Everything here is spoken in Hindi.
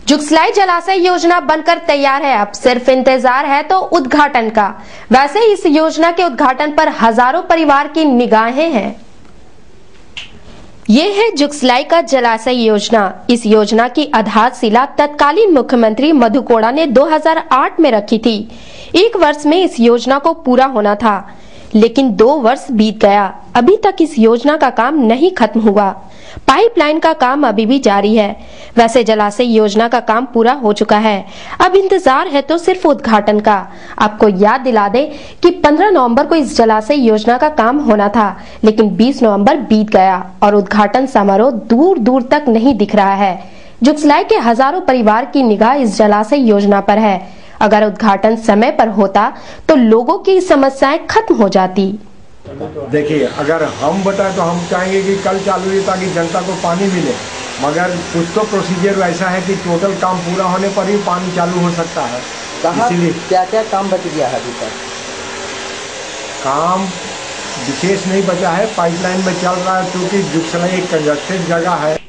जुगसलाई जलाशय योजना बनकर तैयार है, अब सिर्फ इंतजार है तो उद्घाटन का। वैसे इस योजना के उद्घाटन पर हजारों परिवार की निगाहें हैं। ये है जुगसलाई का जलाशय योजना। इस योजना की आधारशिला तत्कालीन मुख्यमंत्री मधु कोड़ा ने 2008 में रखी थी। 1 वर्ष में इस योजना को पूरा होना था, लेकिन 2 वर्ष बीत गया, अभी तक इस योजना का काम नहीं खत्म हुआ। पाइपलाइन का काम अभी भी जारी है। वैसे जलाशय योजना का काम पूरा हो चुका है, अब इंतजार है तो सिर्फ उद्घाटन का। आपको याद दिला दें कि 15 नवंबर को इस जलाशय योजना का काम होना था, लेकिन 20 नवंबर बीत गया और उद्घाटन समारोह दूर दूर तक नहीं दिख रहा है। जुगसलाई के हजारों परिवार की निगाह इस जलाशय योजना पर है। अगर उद्घाटन समय पर होता तो लोगों की समस्याएं खत्म हो जाती। देखिए, अगर हम बताएं तो हम चाहेंगे कि कल चालू हो ताकि जनता को पानी मिले, मगर कुछ तो प्रोसीजर ऐसा है कि टोटल काम पूरा होने पर ही पानी चालू हो सकता है। इसीलिए क्या क्या काम बच गया है अभी तक? काम विशेष नहीं बचा है, पाइपलाइन में चल रहा है, क्योंकि जुगसलाई एक कंजस्टेड जगह है।